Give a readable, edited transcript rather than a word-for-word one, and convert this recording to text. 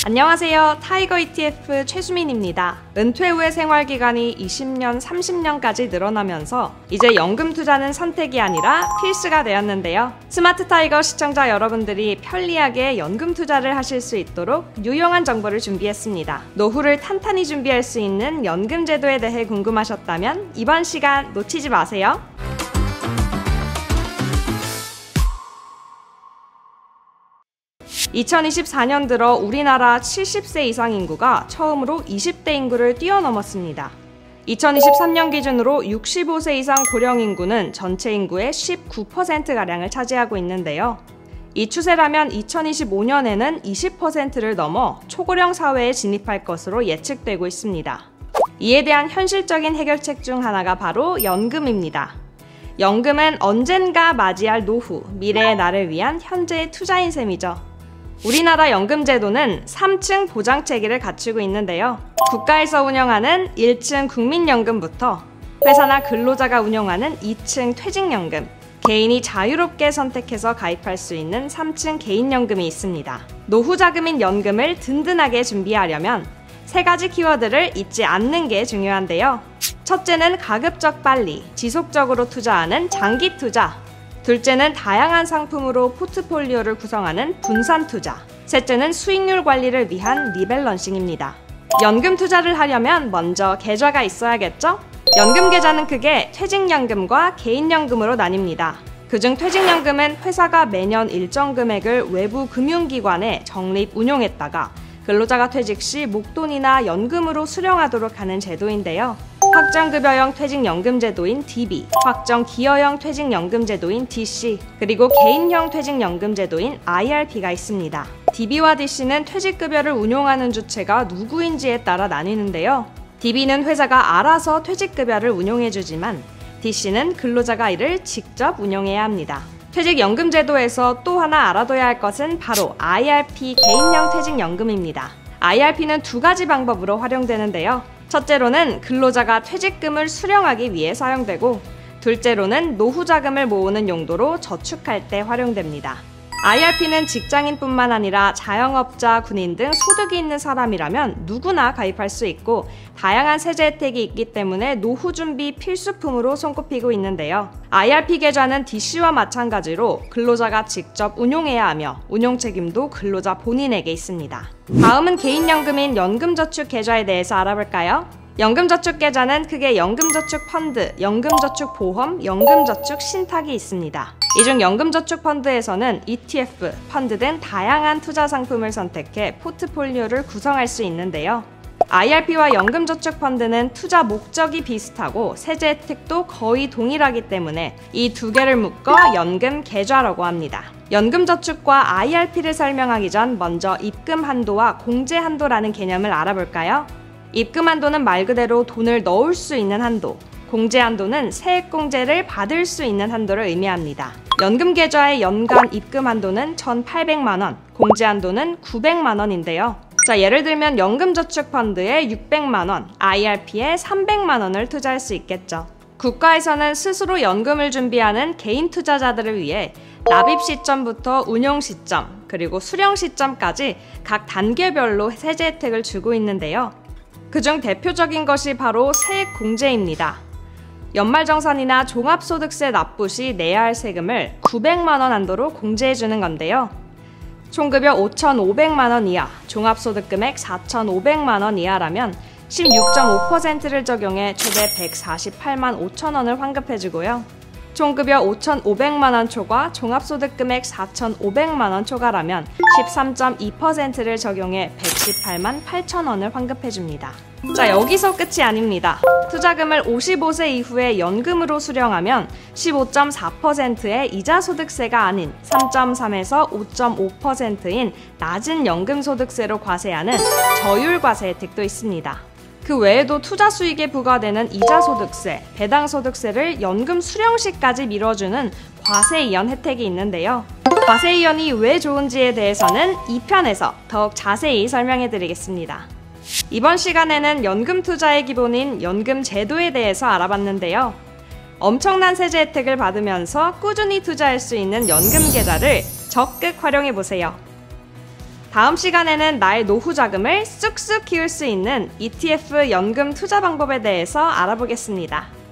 안녕하세요. 타이거 ETF 최수민입니다. 은퇴 후의 생활기간이 20년, 30년까지 늘어나면서 이제 연금 투자는 선택이 아니라 필수가 되었는데요. 스마트 타이거 시청자 여러분들이 편리하게 연금 투자를 하실 수 있도록 유용한 정보를 준비했습니다. 노후를 탄탄히 준비할 수 있는 연금 제도에 대해 궁금하셨다면 이번 시간 놓치지 마세요. (2024년) 들어 우리나라 70세 이상 인구가 처음으로 20대 인구를 뛰어넘었습니다. 2023년 기준으로 65세 이상 고령 인구는 전체 인구의 19%가량을 차지하고 있는데요. 이 추세라면 2025년에는 20%를 넘어 초고령 사회에 진입할 것으로 예측되고 있습니다. 이에 대한 현실적인 해결책 중 하나가 바로 연금입니다. 연금은 언젠가 맞이할 노후, 미래의 나를 위한 현재의 투자인 셈이죠. 우리나라 연금제도는 3층 보장체계를 갖추고 있는데요. 국가에서 운영하는 1층 국민연금부터 회사나 근로자가 운영하는 2층 퇴직연금, 개인이 자유롭게 선택해서 가입할 수 있는 3층 개인연금이 있습니다. 노후자금인 연금을 든든하게 준비하려면 3가지 키워드를 잊지 않는 게 중요한데요. 첫째는 가급적 빨리, 지속적으로 투자하는 장기 투자. 둘째는 다양한 상품으로 포트폴리오를 구성하는 분산 투자. 셋째는 수익률 관리를 위한 리밸런싱입니다. 연금 투자를 하려면 먼저 계좌가 있어야겠죠? 연금 계좌는 크게 퇴직연금과 개인연금으로 나뉩니다. 그중 퇴직연금은 회사가 매년 일정 금액을 외부 금융기관에 적립 운용했다가 근로자가 퇴직 시 목돈이나 연금으로 수령하도록 하는 제도인데요. 확정급여형 퇴직연금 제도인 DB, 확정기여형 퇴직연금 제도인 DC, 그리고 개인형 퇴직연금 제도인 IRP가 있습니다. DB와 DC는 퇴직급여를 운용하는 주체가 누구인지에 따라 나뉘는데요. DB는 회사가 알아서 퇴직급여를 운용해주지만 DC는 근로자가 이를 직접 운용해야 합니다. 퇴직연금 제도에서 또 하나 알아둬야 할 것은 바로 IRP 개인형 퇴직연금입니다. IRP는 2가지 방법으로 활용되는데요. 첫째로는 근로자가 퇴직금을 수령하기 위해 사용되고, 둘째로는 노후자금을 모으는 용도로 저축할 때 활용됩니다. IRP는 직장인뿐만 아니라 자영업자, 군인 등 소득이 있는 사람이라면 누구나 가입할 수 있고 다양한 세제 혜택이 있기 때문에 노후 준비 필수품으로 손꼽히고 있는데요. IRP 계좌는 DC와 마찬가지로 근로자가 직접 운용해야 하며 운용 책임도 근로자 본인에게 있습니다. 다음은 개인연금인 연금저축계좌에 대해서 알아볼까요? 연금저축계좌는 크게 연금저축펀드, 연금저축보험, 연금저축신탁이 있습니다. 이 중 연금저축펀드에서는 ETF, 펀드 등 다양한 투자 상품을 선택해 포트폴리오를 구성할 수 있는데요. IRP와 연금저축펀드는 투자 목적이 비슷하고 세제 혜택도 거의 동일하기 때문에 이 2개를 묶어 연금계좌라고 합니다. 연금저축과 IRP를 설명하기 전 먼저 입금한도와 공제한도라는 개념을 알아볼까요? 입금한도는 말 그대로 돈을 넣을 수 있는 한도, 공제한도는 세액공제를 받을 수 있는 한도를 의미합니다. 연금계좌의 연간 입금한도는 1,800만원, 공제한도는 900만원인데요. 예를 들면 연금저축펀드에 600만원, IRP에 300만원을 투자할 수 있겠죠. 국가에서는 스스로 연금을 준비하는 개인 투자자들을 위해 납입 시점부터 운용 시점, 그리고 수령 시점까지 각 단계별로 세제 혜택을 주고 있는데요. 그중 대표적인 것이 바로 세액공제입니다. 연말정산이나 종합소득세 납부 시 내야 할 세금을 900만원 한도로 공제해주는 건데요. 총급여 5,500만원 이하, 종합소득금액 4,500만원 이하라면 16.5%를 적용해 최대 148만 5천원을 환급해주고요. 총급여 5,500만원 초과, 종합소득금액 4,500만원 초과라면 13.2%를 적용해 118만 8천원을 환급해줍니다. 여기서 끝이 아닙니다. 투자금을 55세 이후에 연금으로 수령하면 15.4%의 이자소득세가 아닌 3.3에서 5.5%인 낮은 연금소득세로 과세하는 저율과세 혜택도 있습니다. 그 외에도 투자 수익에 부과되는 이자소득세, 배당소득세를 연금 수령 시까지 미뤄주는 과세이연 혜택이 있는데요. 과세이연이 왜 좋은지에 대해서는 2편에서 더욱 자세히 설명해 드리겠습니다. 이번 시간에는 연금 투자의 기본인 연금 제도에 대해서 알아봤는데요. 엄청난 세제 혜택을 받으면서 꾸준히 투자할 수 있는 연금 계좌를 적극 활용해 보세요. 다음 시간에는 나의 노후 자금을 쑥쑥 키울 수 있는 ETF 연금 투자 방법에 대해서 알아보겠습니다.